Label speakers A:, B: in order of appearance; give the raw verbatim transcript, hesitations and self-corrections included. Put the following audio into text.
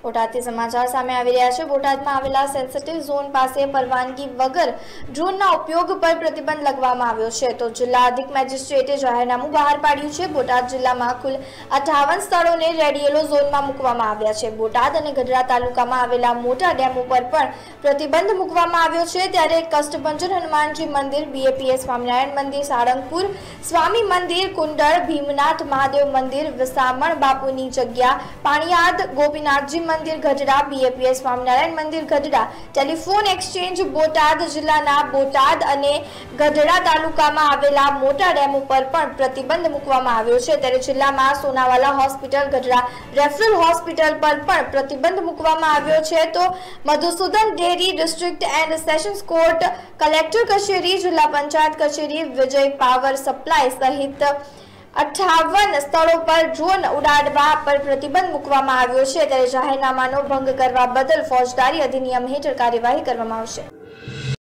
A: બોટાદથી સમાચાર સામે આવી રહ્યા છે। બોટાદમાં આવેલા સેન્સિટિવ ઝોન પાસે પરવાનગી વગર ડ્રોનના ઉપયોગ પર પ્રતિબંધ લગાવવામાં આવ્યો છે, તો જિલ્લા અધિક મેજિસ્ટ્રેટે જાહેરનામું બહાર પાડ્યું છે। બોટાદ જિલ્લામાં કુલ અઠાવન સ્થળોને રેડ યેલો ઝોનમાં મૂકવામાં આવ્યા છે। બોટાદ અને ગઢડા તાલુકામાં આવેલા મોટા ડેમ ઉપર પણ પ્રતિબંધ મૂકવામાં આવ્યો છે, ત્યારે કષ્ટભંજન હનુમાનજી મંદિર, બીએપીએસ સ્વામિનારાયણ મંદિર, સાળંગપુર સ્વામી મંદિર, કુંડળ, ભીમનાથ મહાદેવ મંદિર, વિસામણ બાપુની જગ્યા, પાણીયાદ ગોપીનાથજી મંદિર ગઢડા, બીએપીએસ સ્વામિનારાયણ મંદિર ગઢડા, ટેલિફોન એક્સચેન્જ બોટાદ જિલ્લાના બોટાદ અને ગઢડા તાલુકામાં આવેલા મોટા ડેમ ઉપર પણ પ્રતિબંધ મૂકવામાં આવ્યો છે। ત્યારે જિલ્લામાં Sonawala hospital, Gadhada referral hospital પર પણ પ્રતિબંધ મૂકવામાં આવ્યો છે। તો Madhusudan dairy, district and sessions court, collector કચેરી, જિલ્લા પંચાયત કચેરી, વિજય પાવર સપ્લાય સહિત અઠાવન સ્થળો પર ડ્રોન ઉડાડવા પર પ્રતિબંધ મૂકવામાં આવ્યો છે। ત્યારે જાહેરનામાનો ભંગ કરવા બદલ ફોજદારી અધિનિયમ હેઠળ કાર્યવાહી કરવામાં આવશે।